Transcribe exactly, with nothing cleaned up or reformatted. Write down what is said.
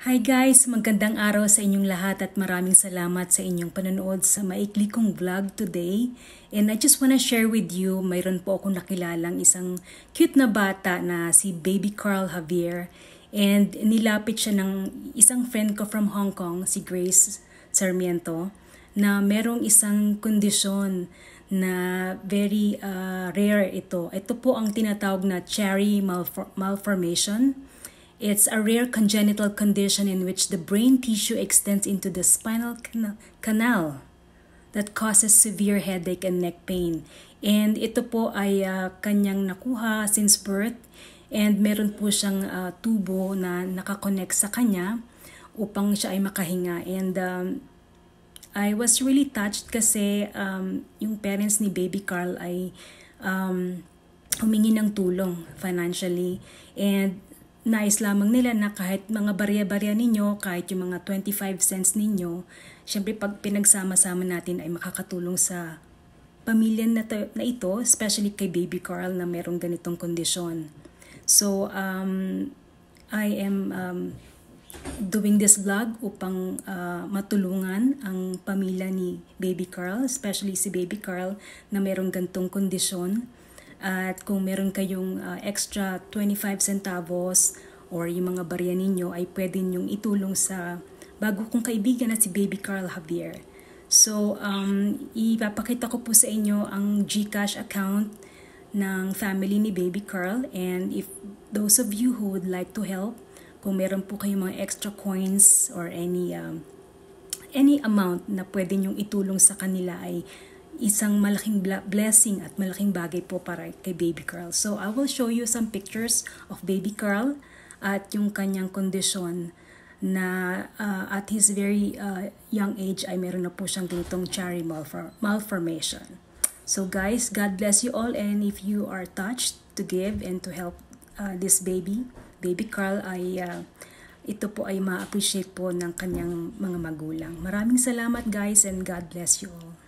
Hi guys! Magandang araw sa inyong lahat at maraming salamat sa inyong panonood sa maikli kong vlog today. And I just wanna share with you, mayroon po akong nakilalang isang cute na bata na si Baby Carl Javier. And nilapit siya ng isang friend ko from Hong Kong, si Grace Sarmiento, na merong isang kondisyon na very uh, rare ito. Ito po ang tinatawag na cherry malfor- malformation. It's a rare congenital condition in which the brain tissue extends into the spinal can- canal that causes severe headache and neck pain. And ito po ay uh, kanyang nakuha since birth, and meron po siyang uh, tubo na nakakonect sa kanya upang siya ay makahinga. And um, I was really touched kasi um, yung parents ni Baby Carl ay um, humingi ng tulong financially, and nais lamang nila na kahit mga barya-barya ninyo, kahit yung mga twenty-five cents ninyo, syempre pag pinagsama-sama natin ay makakatulong sa pamilya na, to, na ito, especially kay Baby Carl na merong ganitong kondisyon. So, um, I am um, doing this vlog upang uh, matulungan ang pamilya ni Baby Carl, especially si Baby Carl na merong ganitong kondisyon. At kung meron kayong uh, extra twenty-five centavos or yung mga barya ninyo ay pwede nyong itulong sa bago kong kaibigan na si Baby Carl Javier. So, um, ipapakita ko po sa inyo ang GCash account ng family ni Baby Carl, and if those of you who would like to help, kung meron po kayong mga extra coins or any um, any amount na pwede nyong itulong sa kanila, ay isang malaking blessing at malaking bagay po para kay Baby Carl. So I will show you some pictures of Baby Carl at yung kanyang kondisyon na uh, at his very uh, young age ay meron na po siyang ganitong cherry malfor- malformation. So guys, God bless you all, and if you are touched to give and to help uh, this baby, Baby Carl, ay uh, ito po ay ma-appreciate po ng kanyang mga magulang. Maraming salamat guys, and God bless you all.